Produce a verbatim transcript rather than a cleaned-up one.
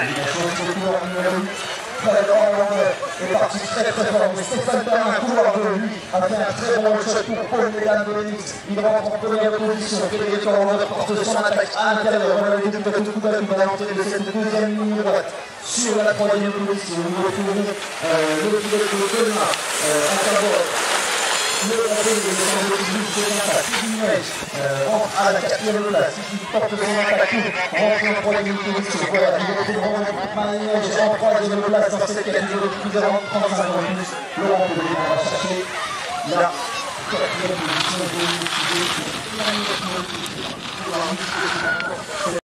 Animation sur le couloir numéro huit. Très grand longueur, est parti très très fort. Mais Stéphane Perrin, couloir de lui, a fait un très bon shot pour Paul Mélan Benix. Il rentre en première position. Frédéric Hollander porte son attaque à l'intérieur. Voilà les deux coups de coup d'œil à l'entrée de cette deuxième ligne droite. Sur la troisième position, nous retrouvons euh, le pilote de Colma, euh, en faveur. Le rappel de rentre à la quatrième place, il porte son attaque, rentre en troisième position. Voilà, il retrouve Marie-Neige en troisième place dans cette catégorie qui nous a trente-cinq ans plus. Laurent Pellegrini va chercher la quatrième position.